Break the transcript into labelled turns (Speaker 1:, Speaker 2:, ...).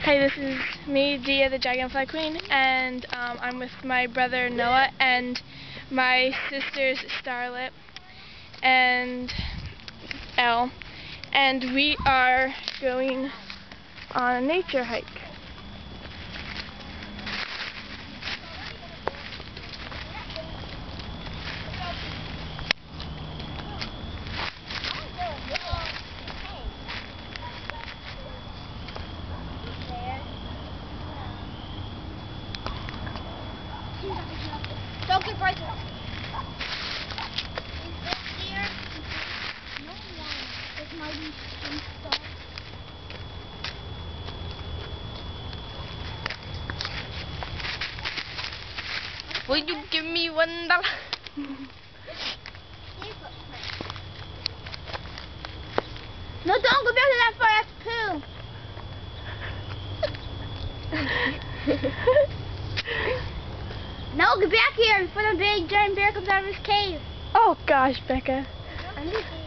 Speaker 1: Hi, this is me, Dia, the Dragonfly Queen, and I'm with my brother Noah and my sisters Starlet and Elle, and we are going on a nature hike.
Speaker 2: Don't get right there.
Speaker 1: Will you give me $1?
Speaker 2: No, don't go back to that far. That's poo. No, get back here before the big giant bear comes out of his cave.
Speaker 1: Oh gosh, Becca.